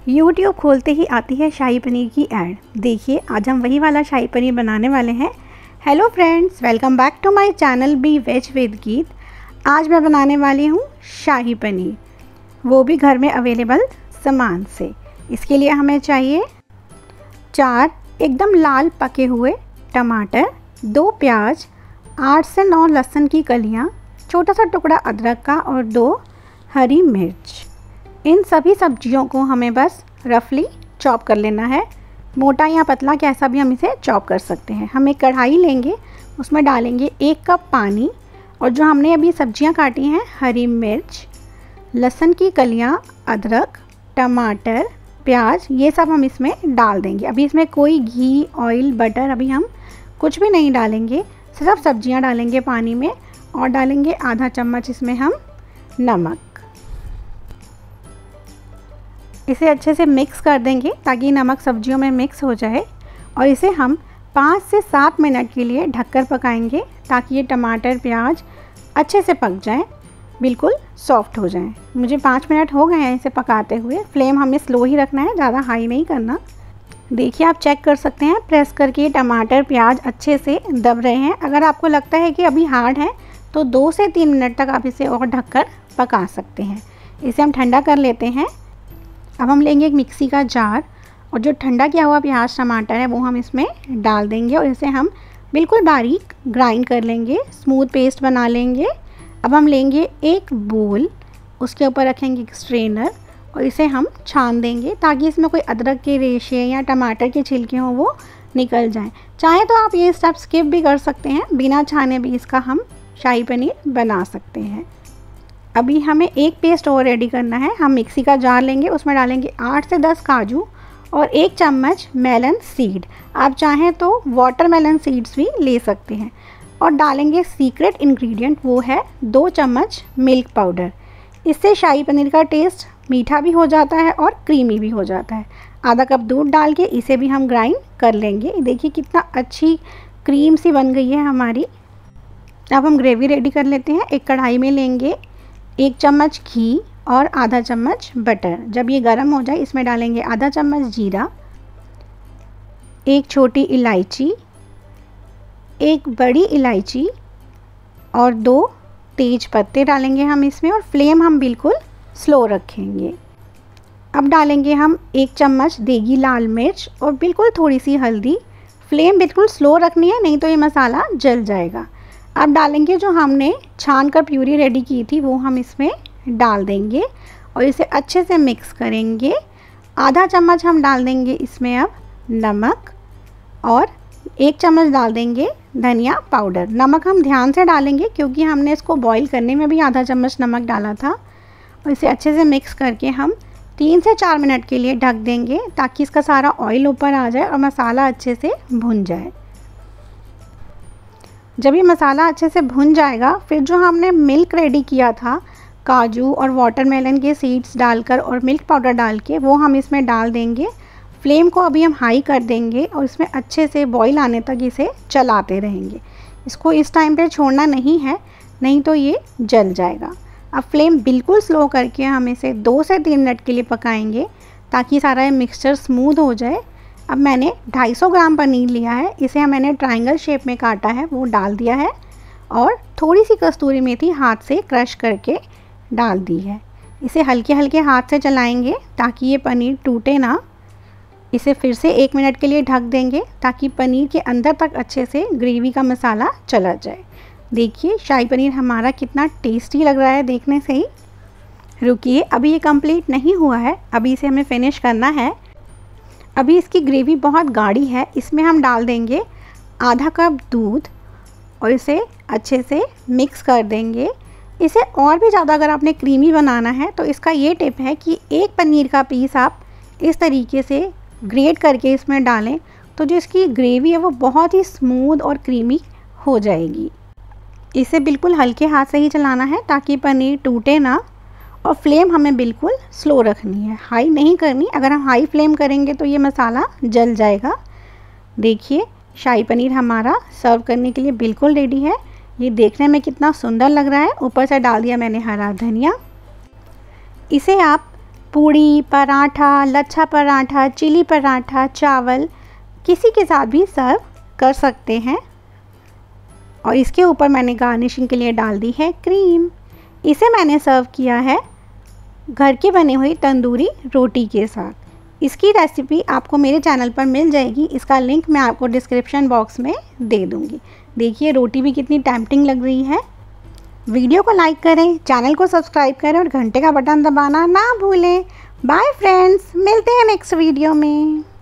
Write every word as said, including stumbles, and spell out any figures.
YouTube खोलते ही आती है शाही पनीर की ऐड। देखिए आज हम वही वाला शाही पनीर बनाने वाले हैं। Hello friends, welcome back to my channel be veg with Geet. आज मैं बनाने वाली हूँ शाही पनीर, वो भी घर में अवेलेबल सामान से। इसके लिए हमें चाहिए चार एकदम लाल पके हुए टमाटर, दो प्याज, आठ से नौ लहसुन की कलियाँ, छोटा सा टुकड़ा अदरक का और दो हरी मिर्च। इन सभी सब्जियों को हमें बस रफली चॉप कर लेना है, मोटा या पतला कैसा भी हम इसे चॉप कर सकते हैं। हम एक कढ़ाई लेंगे, उसमें डालेंगे एक कप पानी और जो हमने अभी सब्जियां काटी हैं, हरी मिर्च, लहसुन की कलियां, अदरक, टमाटर, प्याज, ये सब हम इसमें डाल देंगे। अभी इसमें कोई घी, ऑयल, बटर अभी हम कुछ भी नहीं डालेंगे, सिर्फ सब्जियां डालेंगे पानी में और डालेंगे आधा चम्मच इसमें हम नमक। इसे अच्छे से मिक्स कर देंगे ताकि नमक सब्जियों में मिक्स हो जाए और इसे हम पाँच से सात मिनट के लिए ढककर पकाएंगे ताकि ये टमाटर प्याज अच्छे से पक जाएं, बिल्कुल सॉफ्ट हो जाएं। मुझे पाँच मिनट हो गए हैं इसे पकाते हुए। फ्लेम हमें स्लो ही रखना है, ज़्यादा हाई नहीं करना। देखिए आप चेक कर सकते हैं, प्रेस करके टमाटर प्याज अच्छे से दब रहे हैं। अगर आपको लगता है कि अभी हार्ड है तो दो से तीन मिनट तक आप इसे और ढककर पका सकते हैं। इसे हम ठंडा कर लेते हैं। अब हम लेंगे एक मिक्सी का जार और जो ठंडा किया हुआ प्याज टमाटर है वो हम इसमें डाल देंगे और इसे हम बिल्कुल बारीक ग्राइंड कर लेंगे, स्मूथ पेस्ट बना लेंगे। अब हम लेंगे एक बोल, उसके ऊपर रखेंगे एक स्ट्रेनर और इसे हम छान देंगे ताकि इसमें कोई अदरक के रेशे या टमाटर के छिलके हों वो निकल जाएं। चाहे तो आप ये स्टेप स्किप भी कर सकते हैं, बिना छाने भी इसका हम शाही पनीर बना सकते हैं। अभी हमें एक पेस्ट और रेडी करना है। हम मिक्सी का जार लेंगे, उसमें डालेंगे आठ से दस काजू और एक चम्मच मेलन सीड। आप चाहें तो वाटरमेलन सीड्स भी ले सकते हैं। और डालेंगे सीक्रेट इंग्रेडिएंट, वो है दो चम्मच मिल्क पाउडर। इससे शाही पनीर का टेस्ट मीठा भी हो जाता है और क्रीमी भी हो जाता है। आधा कप दूध डाल के इसे भी हम ग्राइंड कर लेंगे। देखिए कितना अच्छी क्रीम सी बन गई है हमारी। अब हम ग्रेवी रेडी कर लेते हैं। एक कढ़ाई में लेंगे एक चम्मच घी और आधा चम्मच बटर। जब ये गर्म हो जाए इसमें डालेंगे आधा चम्मच जीरा, एक छोटी इलायची, एक बड़ी इलायची और दो तेज पत्ते डालेंगे हम इसमें और फ्लेम हम बिल्कुल स्लो रखेंगे। अब डालेंगे हम एक चम्मच देगी लाल मिर्च और बिल्कुल थोड़ी सी हल्दी। फ्लेम बिल्कुल स्लो रखनी है, नहीं तो ये मसाला जल जाएगा। अब डालेंगे जो हमने छान कर प्यूरी रेडी की थी वो हम इसमें डाल देंगे और इसे अच्छे से मिक्स करेंगे। आधा चम्मच हम डाल देंगे इसमें अब नमक और एक चम्मच डाल देंगे धनिया पाउडर। नमक हम ध्यान से डालेंगे क्योंकि हमने इसको बॉईल करने में भी आधा चम्मच नमक डाला था। और इसे अच्छे से मिक्स करके हम तीन से चार मिनट के लिए ढक देंगे ताकि इसका सारा ऑयल ऊपर आ जाए और मसाला अच्छे से भुन जाए। जब ये मसाला अच्छे से भुन जाएगा फिर जो हमने मिल्क रेडी किया था काजू और वाटरमेलन के सीड्स डालकर और मिल्क पाउडर डाल के, वो हम इसमें डाल देंगे। फ्लेम को अभी हम हाई कर देंगे और इसमें अच्छे से बॉईल आने तक इसे चलाते रहेंगे। इसको इस टाइम पे छोड़ना नहीं है, नहीं तो ये जल जाएगा। अब फ्लेम बिल्कुल स्लो करके हम इसे दो से तीन मिनट के लिए पकाएंगे ताकि सारा ये मिक्सचर स्मूथ हो जाए। अब मैंने दो सौ पचास ग्राम पनीर लिया है, इसे हम मैंने ट्रायंगल शेप में काटा है, वो डाल दिया है और थोड़ी सी कस्तूरी मेथी हाथ से क्रश करके डाल दी है। इसे हल्के हल्के हाथ से चलाएंगे ताकि ये पनीर टूटे ना। इसे फिर से एक मिनट के लिए ढक देंगे ताकि पनीर के अंदर तक अच्छे से ग्रेवी का मसाला चला जाए। देखिए शाही पनीर हमारा कितना टेस्टी लग रहा है देखने से ही। रुकिए, अभी ये कंप्लीट नहीं हुआ है, अभी इसे हमें फिनिश करना है। अभी इसकी ग्रेवी बहुत गाढ़ी है, इसमें हम डाल देंगे आधा कप दूध और इसे अच्छे से मिक्स कर देंगे। इसे और भी ज़्यादा अगर आपने क्रीमी बनाना है तो इसका ये टिप है कि एक पनीर का पीस आप इस तरीके से ग्रेट करके इसमें डालें तो जो इसकी ग्रेवी है वो बहुत ही स्मूथ और क्रीमी हो जाएगी। इसे बिल्कुल हल्के हाथ से ही चलाना है ताकि पनीर टूटे ना और फ्लेम हमें बिल्कुल स्लो रखनी है, हाई नहीं करनी। अगर हम हाई फ्लेम करेंगे तो ये मसाला जल जाएगा। देखिए शाही पनीर हमारा सर्व करने के लिए बिल्कुल रेडी है। ये देखने में कितना सुंदर लग रहा है। ऊपर से डाल दिया मैंने हरा धनिया। इसे आप पूड़ी, पराठा, लच्छा पराठा, चिली पराठा, चावल किसी के साथ भी सर्व कर सकते हैं। और इसके ऊपर मैंने गार्निशिंग के लिए डाल दी है क्रीम। इसे मैंने सर्व किया है घर की बनी हुई तंदूरी रोटी के साथ। इसकी रेसिपी आपको मेरे चैनल पर मिल जाएगी, इसका लिंक मैं आपको डिस्क्रिप्शन बॉक्स में दे दूँगी। देखिए रोटी भी कितनी टेम्पटिंग लग रही है। वीडियो को लाइक करें, चैनल को सब्सक्राइब करें और घंटे का बटन दबाना ना भूलें। बाय फ्रेंड्स, मिलते हैं नेक्स्ट वीडियो में।